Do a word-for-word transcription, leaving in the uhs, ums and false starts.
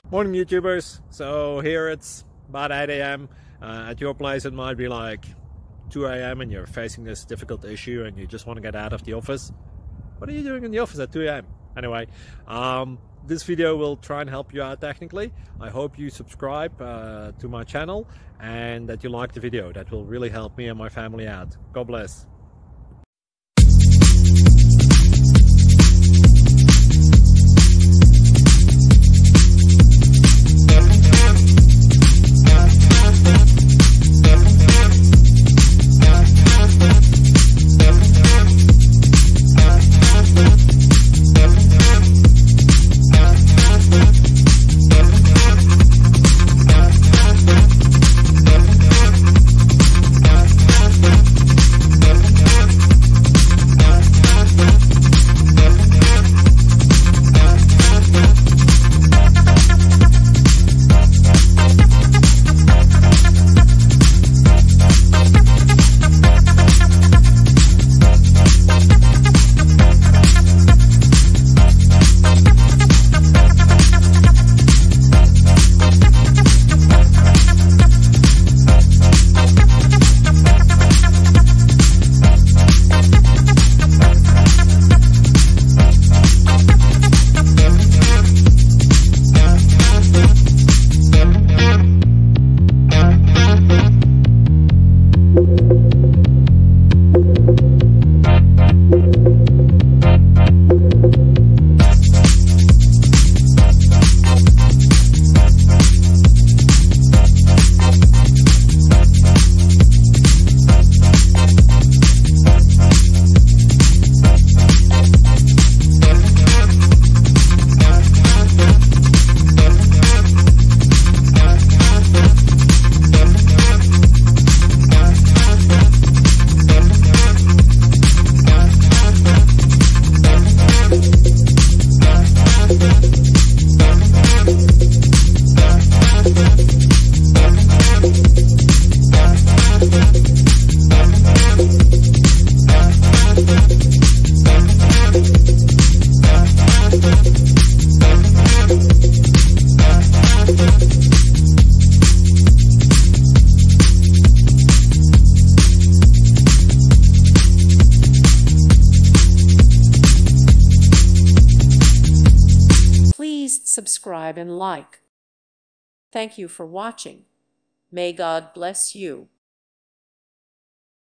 Morning YouTubers. So here it's about eight A M Uh, at your place it might be like two A M and you're facing this difficult issue and you just want to get out of the office. What are you doing in the office at two A M? Anyway, um, this video will try and help you out technically. I hope you subscribe uh, to my channel and that you like the video. That will really help me and my family out. God bless. Please subscribe and like. Thank you for watching. May God bless you.